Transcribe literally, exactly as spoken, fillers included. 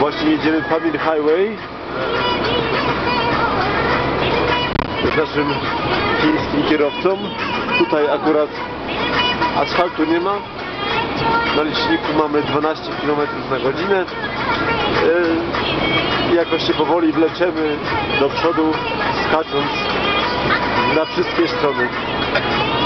Właśnie jedziemy Pamir Highway z naszym chińskim kierowcą. Tutaj akurat asfaltu nie ma. Na liczniku mamy dwanaście kilometrów na godzinę. Yy, jakoś się powoli wleczemy do przodu, skacząc na wszystkie strony.